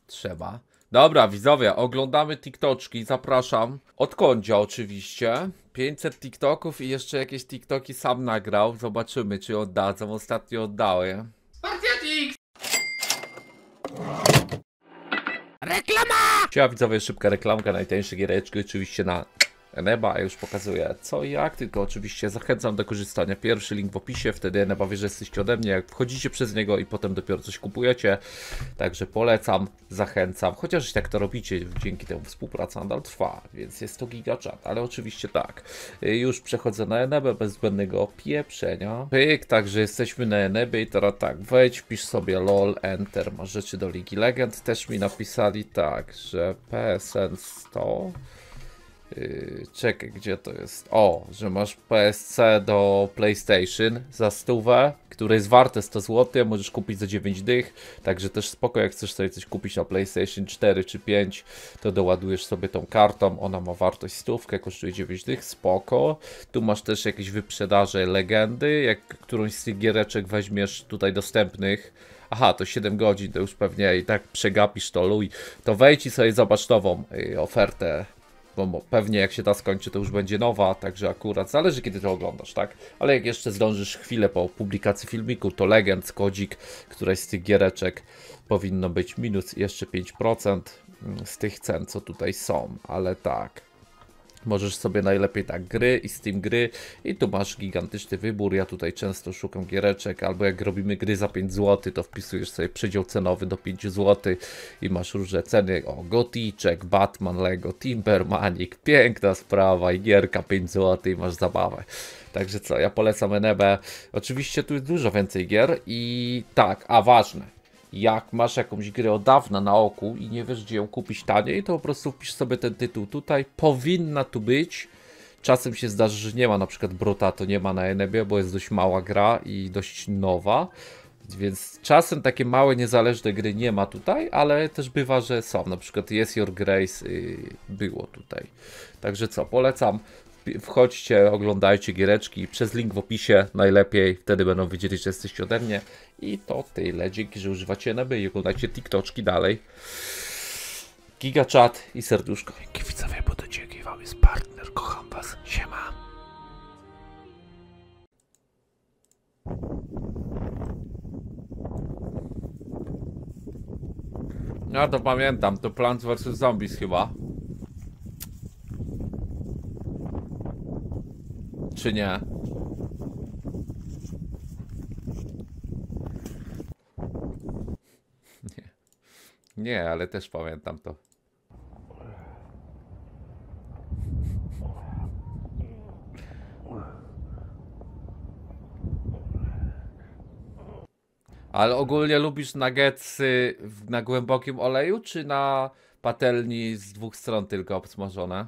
Trzeba. Dobra, widzowie, oglądamy TikToczki, zapraszam. Od Kondzia oczywiście. 500 TikToków i jeszcze jakieś TikToki sam nagrał. Zobaczymy, czy oddadzą. Ostatnio oddały. Spartiatix! Reklama! Siema widzowie, szybka reklamka, najtańsze giereczki oczywiście na Eneba. Ja już pokazuję co i jak, tylko oczywiście zachęcam do korzystania. Pierwszy link w opisie, wtedy Eneba wie, że jesteście ode mnie, jak wchodzicie przez niego i potem dopiero coś kupujecie. Także polecam, zachęcam, chociaż i tak to robicie, dzięki temu współpraca nadal trwa, więc jest to gigachat, ale oczywiście tak. Już przechodzę na Enebę bez zbędnego pieprzenia. Pyk, także jesteśmy na Enebie i teraz tak, wejdź, wpisz sobie LOL, Enter, masz rzeczy do Ligi Legend. Też mi napisali tak, że PSN 100. Czekaj, gdzie to jest? O, że masz PSC do PlayStation za 100, które jest warte 100 zł, możesz kupić za 9 dych, także też spoko, jak chcesz sobie coś kupić na PlayStation 4 czy 5, to doładujesz sobie tą kartą, ona ma wartość 100, kosztuje 9 dych, spoko. Tu masz też jakieś wyprzedaże legendy, jak którąś z tych giereczek weźmiesz tutaj dostępnych. Aha, to 7 godzin, to już pewnie i tak przegapisz to, luj. To wejdź i sobie zobacz nową ofertę. Bo pewnie jak się ta skończy, to już będzie nowa, także akurat zależy kiedy to oglądasz, tak? Ale jak jeszcze zdążysz chwilę po publikacji filmiku, to Legend, kodzik, któraś z tych giereczek powinno być minus jeszcze 5% z tych cen, co tutaj są, ale tak. Możesz sobie najlepiej tak gry i Steam gry i tu masz gigantyczny wybór. Ja tutaj często szukam giereczek, albo jak robimy gry za 5 zł, to wpisujesz sobie przedział cenowy do 5 zł i masz różne ceny. O, Goticzek, Batman, Lego, Timbermanik, piękna sprawa i gierka 5 zł i masz zabawę. Także co, ja polecam Enebę. Oczywiście tu jest dużo więcej gier i tak, a ważne. Jak masz jakąś grę od dawna na oku i nie wiesz, gdzie ją kupić taniej, to po prostu wpisz sobie ten tytuł tutaj. Powinna tu być. Czasem się zdarzy, że nie ma, na przykład Brota to nie ma na Enebie, bo jest dość mała gra i dość nowa. Więc czasem takie małe, niezależne gry nie ma tutaj, ale też bywa, że są. Na przykład Yes Your Grace było tutaj. Także co, polecam. Wchodźcie, oglądajcie giereczki przez link w opisie najlepiej, wtedy będą wiedzieli, że jesteście ode mnie. I to tyle, dzięki, że używacie Eneby i oglądajcie TikToczki dalej. Gigachat i serduszko. Dzięki widzowie, bo to dzięki wam jest partner, kocham was, siema. No to pamiętam, to Plants vs Zombies chyba. Czy nie? Nie. Nie, ale też pamiętam to. Ale ogólnie lubisz nuggetsy na głębokim oleju, czy na patelni z dwóch stron tylko obsmażone?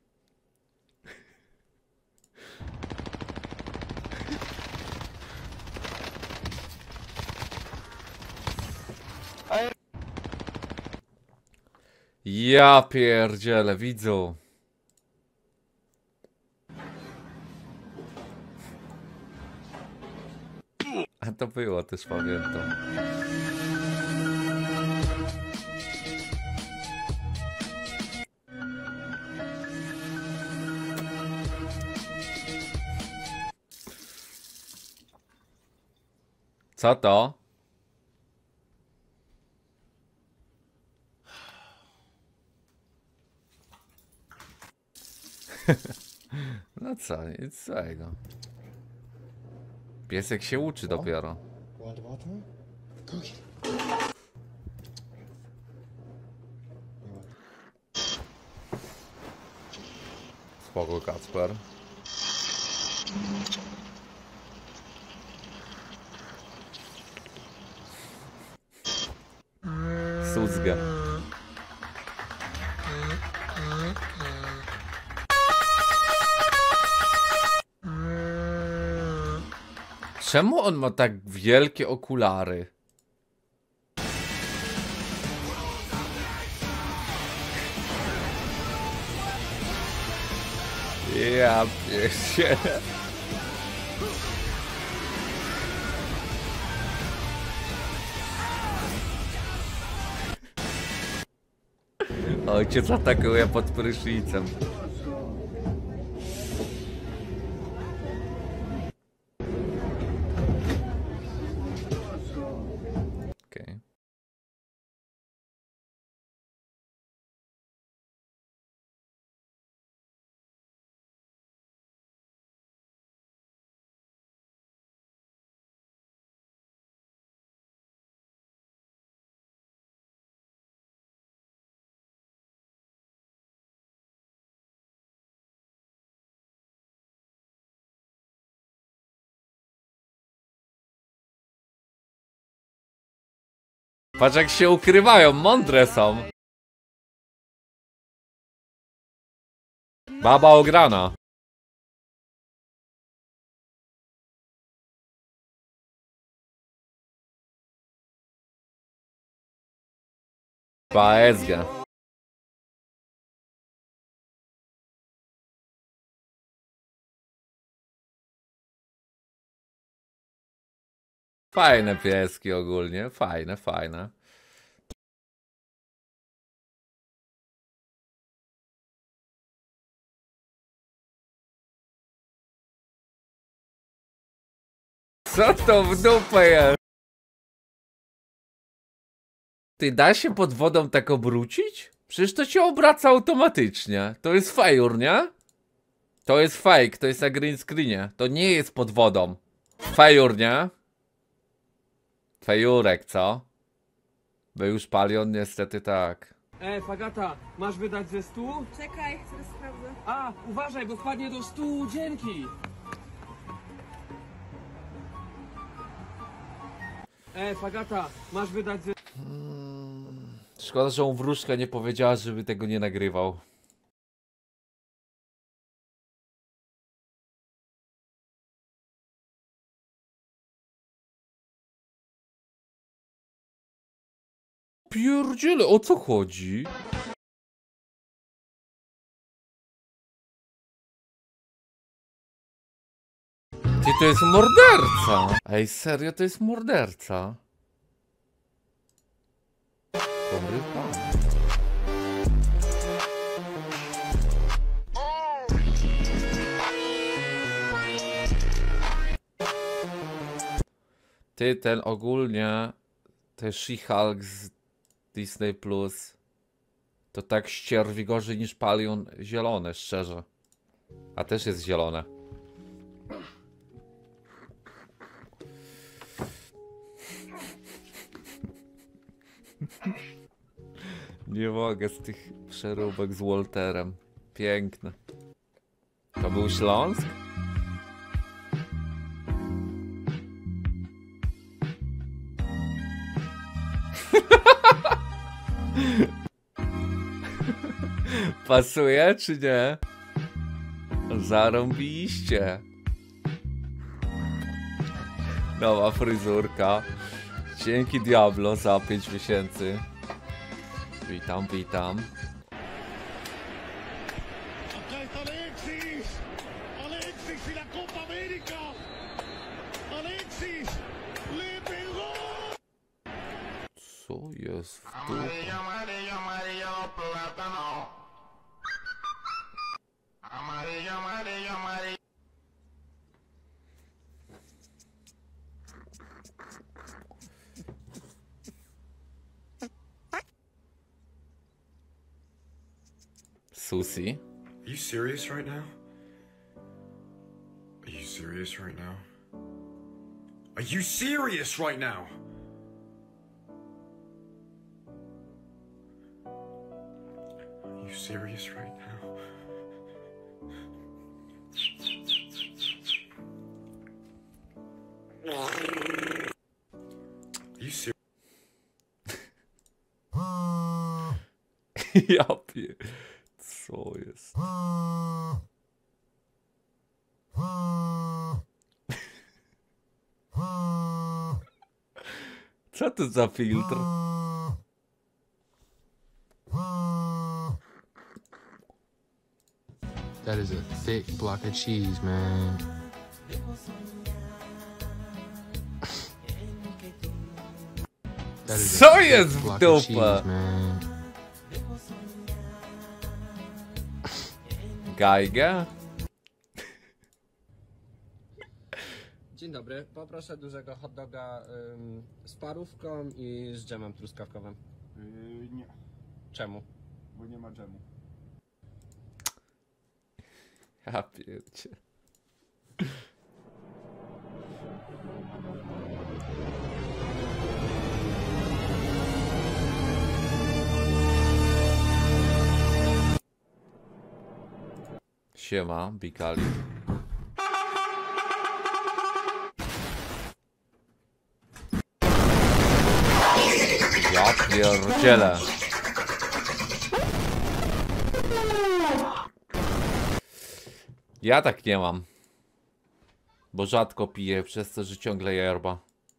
Ja pierdzielę, widzu. A to było, też pamiętam. Co to? No co, nic złego. Piesek się uczy dopiero. Spoko, Kacper. Suzga. Czemu on ma tak wielkie okulary? Ja pierdzielę. Ojciec atakuje pod prysznicem. Okej. Patrz jak się ukrywają, mądre są. Baba ograna. Paezga. Fajne pieski ogólnie, fajne, fajne. Co to w dupę jest? Ty, da się pod wodą tak obrócić? Przecież to się obraca automatycznie. To jest fejur, nie? To jest fake, to jest na green screenie. To nie jest pod wodą. Fejur, nie? Fejurek, co? Był już palion, niestety tak. Fagata, masz wydać ze 100? Czekaj, zaraz sprawdzę. A, uważaj, bo wpadnie do 100, dzięki! Fagata, masz wydać ze... Szkoda, że on wróżka nie powiedziała, żeby tego nie nagrywał. Pierdziele, o co chodzi? Ty, to jest morderca! Ej, serio, to jest morderca. Dobry pan. Ty, ten ogólnie, ten She-Hulk z Disney Plus, to tak ścierwi gorzej niż palion zielone, szczerze. A też jest zielone. Nie mogę z tych przeróbek z Walterem. Piękne. To był Śląsk? Pasuje czy nie? Zarąbiście. Nowa fryzurka. Dzięki Diablo za 5 miesięcy. Witam, witam. Alexis! Alexis y la Copa América! Alexis! ¡Le pegó! Co jest w dupę? Amarillo, amarillo, amarillo, plátano. Amarillo, amarillo, amarillo. Susi? Are you serious right now? Are you serious right now? Are you serious right now? Are you serious right now? Are you serious? Ja pie... Co jest? Co to za filtr? That is a thick block of cheese, man. That is a Co thick jest w block of cheese, dupę? man. Geige? Dzień dobry, poproszę dużego hot doga z parówką i z dżemem truskawkowym. Nie, Czemu? bo nie ma dżemu. Ja pierdzie. Siema, Bikali. Ja pierdzielę. Ja tak nie mam. Bo rzadko piję, przez to, że ciągle yerba.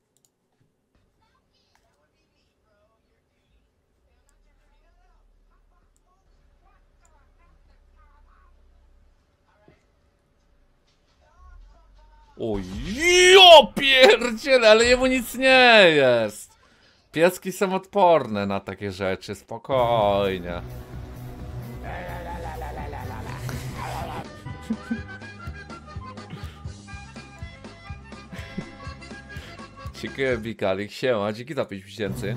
O ja pierdzielę, ale jemu nic nie jest. Pieski są odporne na takie rzeczy, spokojnie. Dziękuję, Bikalik, siema, dzięki za 5 miesięcy.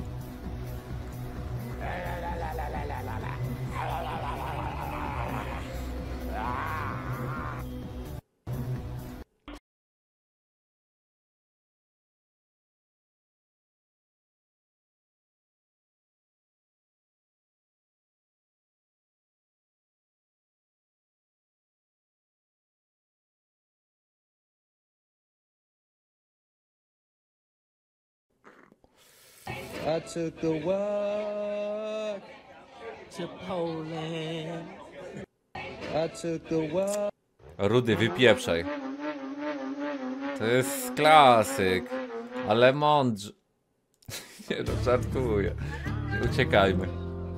I took a walk to Poland. I took a walk. Rudy, wypieprzaj. To jest klasyk. Ale mądrze. Nie no, żartuję. Uciekajmy.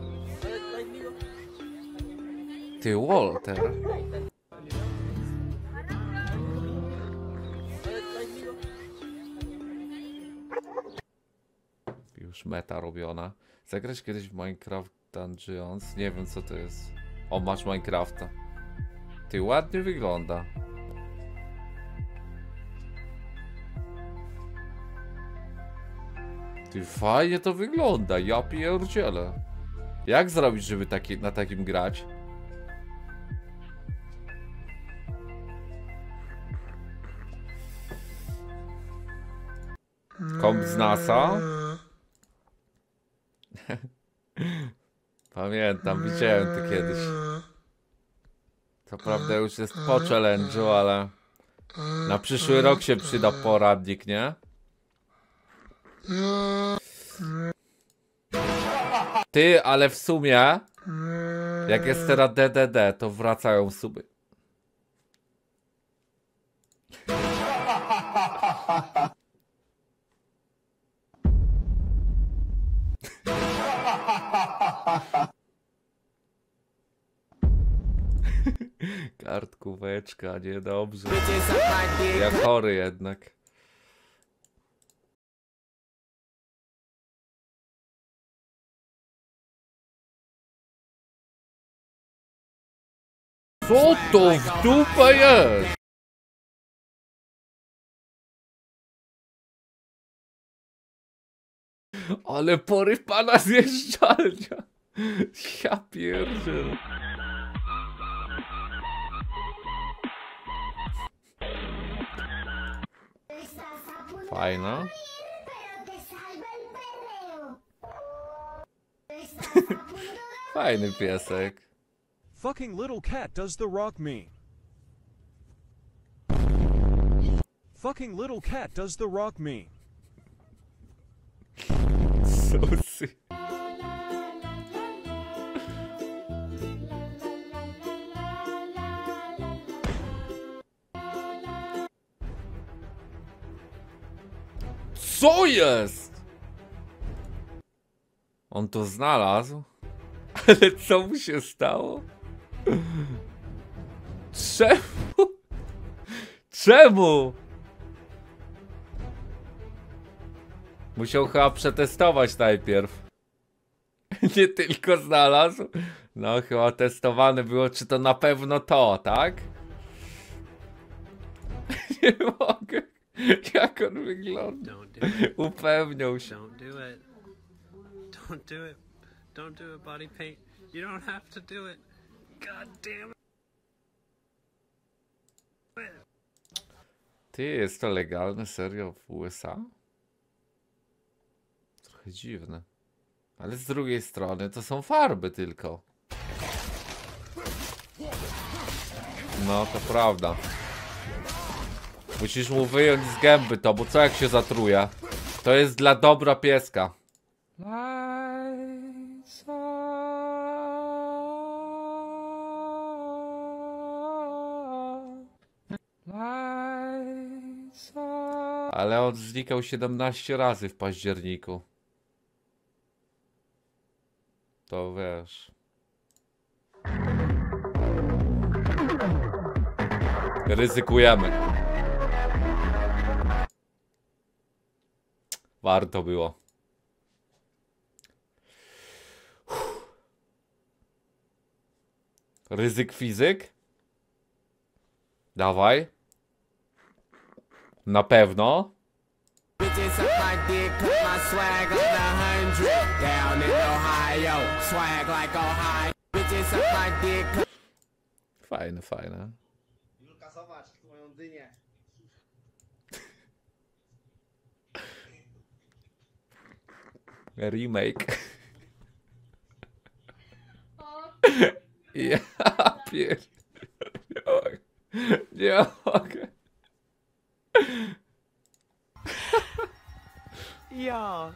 Ty, Walter. Już meta robiona. Zagrać kiedyś w Minecraft Dungeons? Nie wiem co to jest. O, masz Minecrafta. Ty, ładnie wygląda. Ty, fajnie to wygląda. Ja pierdzielę. Jak zrobić, żeby na takim grać? Komp z NASA? Pamiętam, widziałem to kiedyś. To prawda już jest po challenge'u, ale na przyszły rok się przyda poradnik, nie? Ty, ale w sumie jak jest teraz DDD, to wracają suby. Kartkóweczka, niedobrze. Ja chory jednak. Co to w dupę jest? Ale poryw pana zjeżdżalnia. Ja pierdzielę. Fajna. Fajny piesek. Fucking little cat does the rock mean? Fucking little cat does the rock mean? Susy. Co jest? On to znalazł? Ale co mu się stało? Czemu? Czemu? Musiał chyba przetestować najpierw. Nie tylko znalazł. No chyba testowane było, czy to na pewno to, tak? Nie mogę. Jak on wygląda? Upewniał się. Don't do it. Don't do it. Don't do it, body paint. You don't have to do it. God damn it. Ty, jest to legalne serio w USA? Trochę dziwne. Ale z drugiej strony to są farby tylko. No to prawda. Musisz mu wyjąć z gęby to, bo co jak się zatruje? To jest dla dobra pieska. Ale on znikał 17 razy w październiku. To wiesz. Ryzykujemy. Warto było. Ryzyk fizyk? Dawaj. Na pewno. Fajne, fajne. Julka, zobacz moją dynię. Remake. Ja pier... Nie mogę. Ja.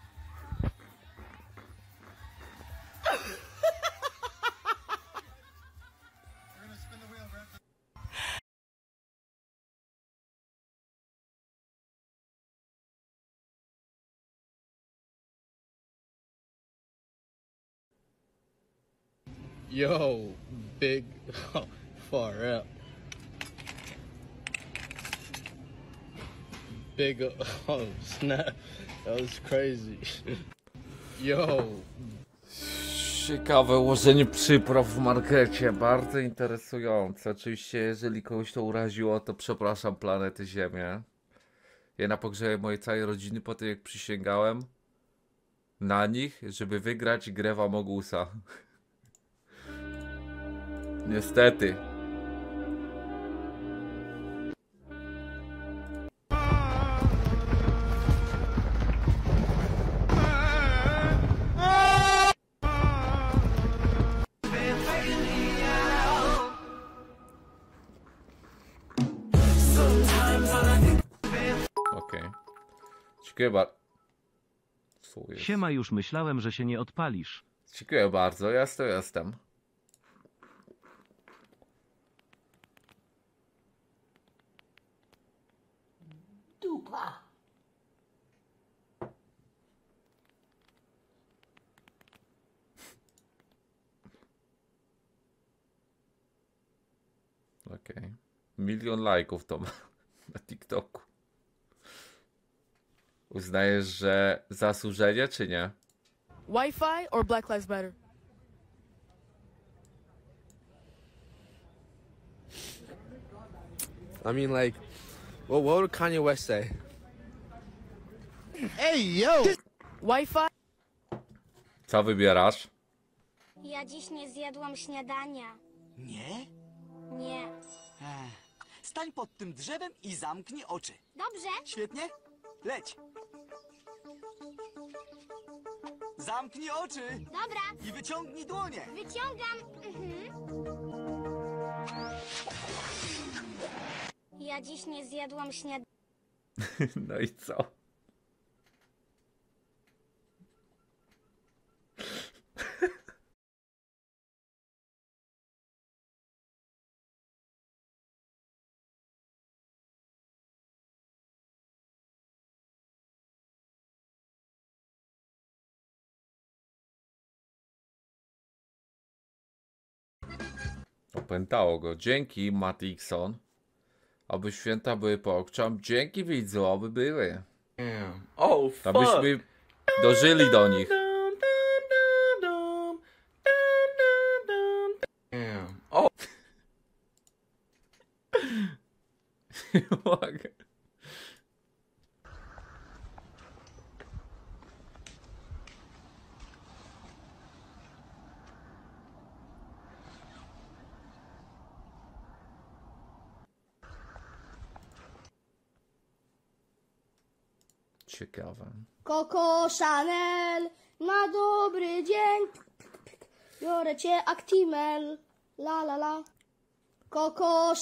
Yo, big, far up. Big, oh snap, that was crazy. Yo. Ciekawe ułożenie przypraw w markecie, bardzo interesujące. Oczywiście, jeżeli kogoś to uraziło, to przepraszam planetę Ziemię. Ja na pogrzebie mojej całej rodziny po tym, jak przysięgałem na nich, żeby wygrać grę w Amogusa. Niestety. Okej. Dziękuję bardzo. Siema, już myślałem, że się nie odpalisz. Dziękuję bardzo, jestem. Dupa. Okej. 1 000 000 lajków to ma na TikToku. Uznajesz, że zasłużenie, czy nie? Wi-Fi or Black Lives Matter? I mean, like, what would Kanye West say? Hey, yo! Wi-Fi? Co wybierasz? Ja dziś nie zjadłam śniadania. Nie? Nie. Stań pod tym drzewem i zamknij oczy. Dobrze. Świetnie? Leć. Zamknij oczy. Dobra. I wyciągnij dłonie. Wyciągam. Ja dziś nie zjadłam śniadania. No i co? Opętało go. Dzięki, Matixon. Aby święta były pokczam. Dzięki, widzu, aby były. Oh, fuck. Abyśmy dożyli do nich. mogę. Ciekawe. Coco Chanel, na dobry dzień. Biorę cię Actimel, la la la. Coco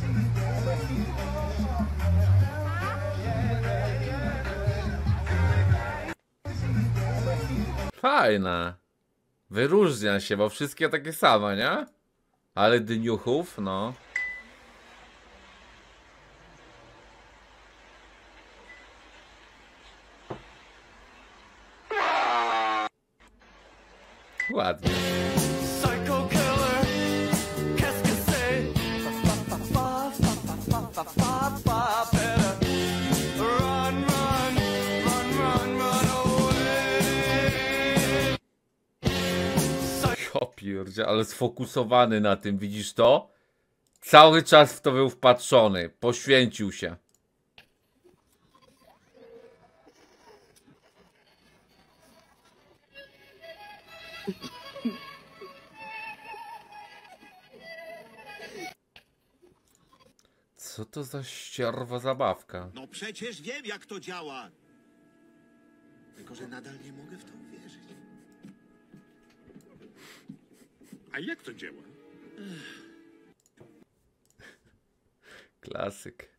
Fajne. Wyróżnia się, bo wszystkie takie same, nie? Ale dniuchów, no. Ładnie. Ja pierdzie, ale sfokusowany na tym, widzisz to? Cały czas w to był wpatrzony, poświęcił się. Co to za ścierwa zabawka? No przecież wiem, jak to działa. Tylko, że nadal nie mogę w to uwierzyć. A jak to działa? Klasyk.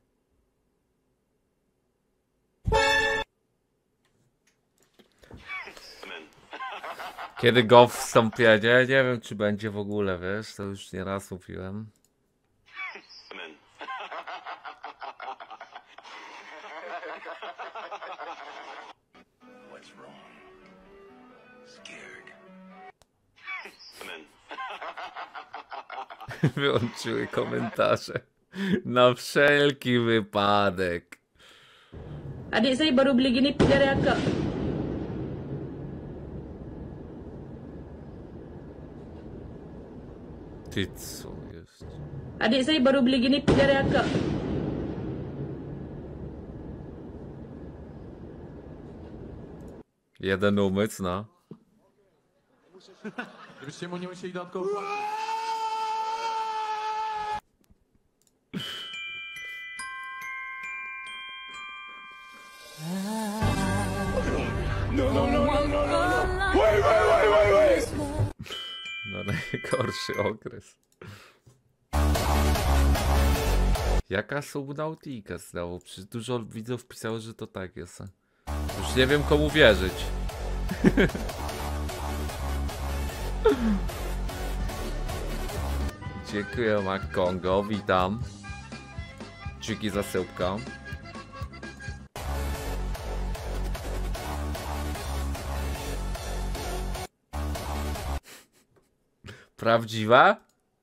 Kiedy go wstąpienie? Nie wiem, czy będzie w ogóle, wiesz, to już nieraz mówiłem. Wyłączyły komentarze. Na wszelki wypadek. Adik saya baru beli gini dari akak. Ty co jest? Adik saya baru beli gini dari akak. Jeden umysł, no. Żebyście mu nie musieli dodatkowo... No najgorszy okres. Jaka Subnautica znowu? Przecież dużo widzów pisało, że to tak jest. Już nie wiem, komu wierzyć. Dziękuję MacKongo, witam. Dzięki za syłkę. Prawdziwa?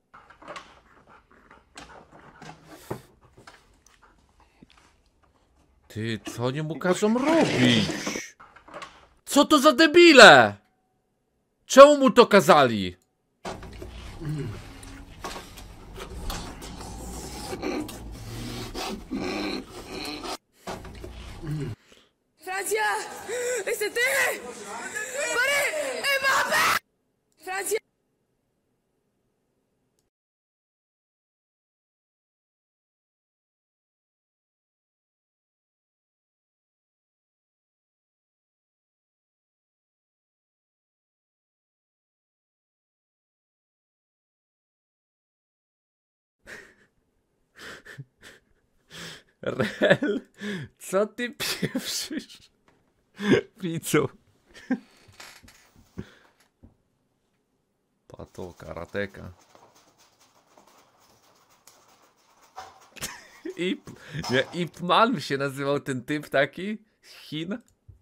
Ty, co oni mu każą robić? Co to za debile? Czemu mu to kazali? Francia! Et c'était... Paris! Mbappé! Francia! Rel, co ty pieprzysz? Widzu. Pato, karateka. Ip Man by się nazywał ten typ taki? Z Chin?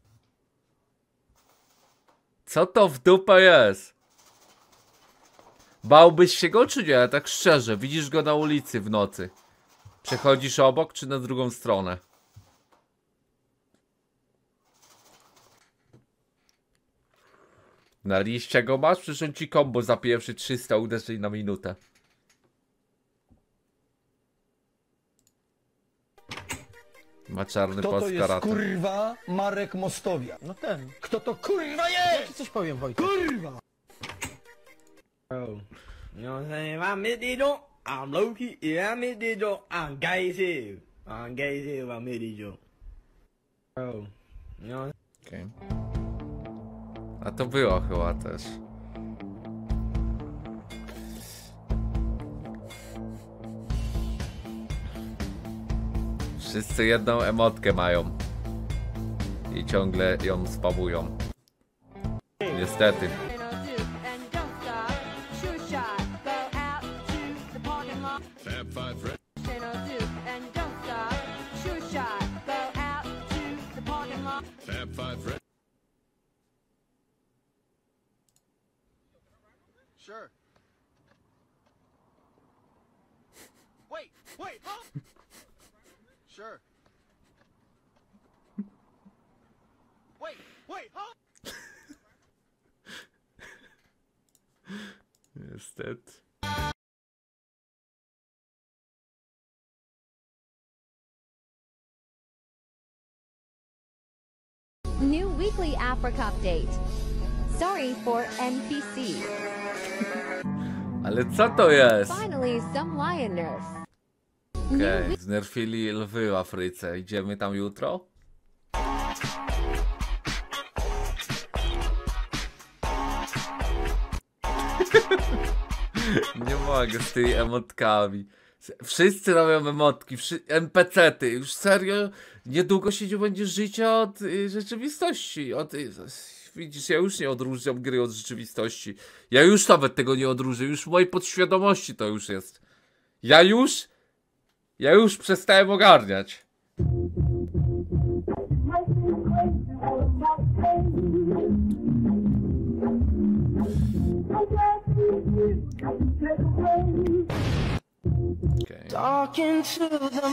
Co to w dupę jest? Bałbyś się go czy nie? Tak szczerze, widzisz go na ulicy w nocy. Przechodzisz obok czy na drugą stronę? Na liście go masz? Przecież on ci combo za pierwszy 300 uderzeń na minutę. Ma czarny Kto pas to jest karate. kurwa Marek Mostowia? No ten. Kto to kurwa jest? Ja ci coś powiem, Wojtek. Kurwa! Bro, you know what I'm saying? If I admit this joke, I'm low-key. If I admit this joke, I'm gay as hell. I'm gay as hell if I admit this joke. Bro, you know what I'm saying? A to było chyba też. Wszyscy jedną emotkę mają. I ciągle ją spamują. Niestety. Sure. Wait, huh? Sure. Wait, huh? Niestety. New weekly Africa update. Sorry for NPC. Ale co to jest? Finally, some lion nerf. Okej, znerfili lwy w Afryce. Idziemy tam jutro? Nie mogę z tymi emotkami. Wszyscy robią emotki, NPC-ty. Już serio, niedługo się nie będzie życia od rzeczywistości. Widzisz, ja już nie odróżniam gry od rzeczywistości. Ja już nawet tego nie odróżnię. Już w mojej podświadomości to już jest. Ja już przestałem ogarniać. Okay. Talking to the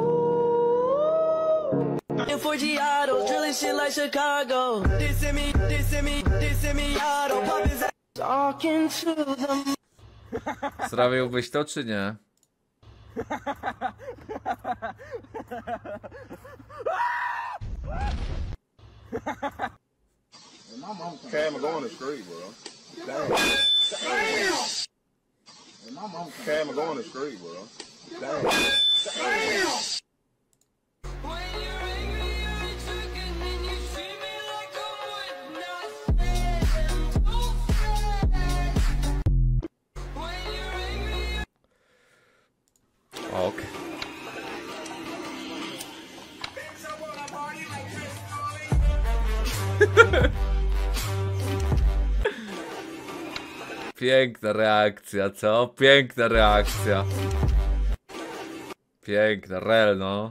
moon. In 4G autos, drilling shit like Chicago. Dissing me, auto pop his ass. Talking to the moon. Zrobiłbyś to, czy nie? Cam going to street, bro. Damn. Cam going to street, bro. Damn. Okay. Piękna reakcja, co? Piękna reakcja. Piękna, rel, no.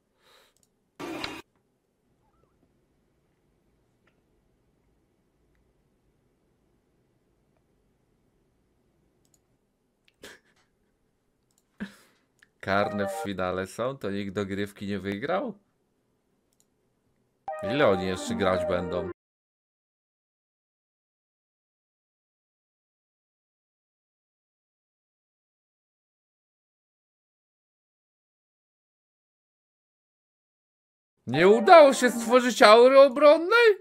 Karne w finale są? To nikt dogrywki nie wygrał? Ile oni jeszcze grać będą? Nie udało się stworzyć aury obronnej?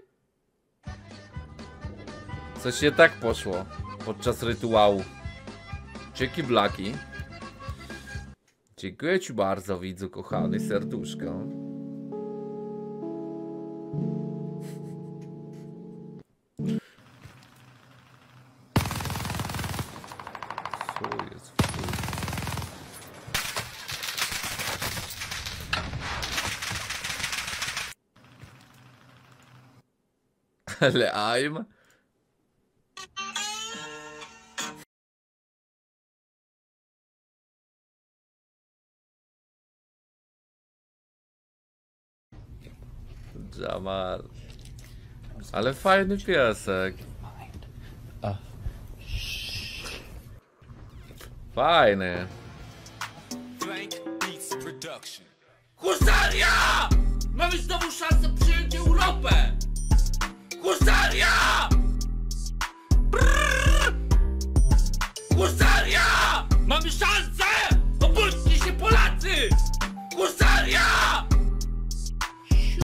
Coś nie tak poszło podczas rytuału. Dzięki Blaki. Dziękuję ci bardzo, widzu kochany, serduszko. Co jest? Ale I'm... Jamal. Ale fajny piesek. Fajny. Husaria! Mamy znowu szansę przyjąć Europę! Husaria! Brrr! Husaria! Mamy szansę